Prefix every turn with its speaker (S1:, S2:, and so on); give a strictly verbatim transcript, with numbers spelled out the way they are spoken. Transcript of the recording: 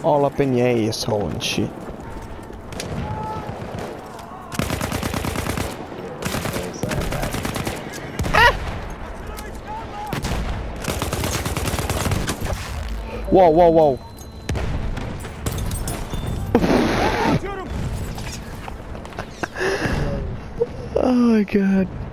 S1: all up in your asshole and shit. Whoa, whoa, whoa. Oh my god.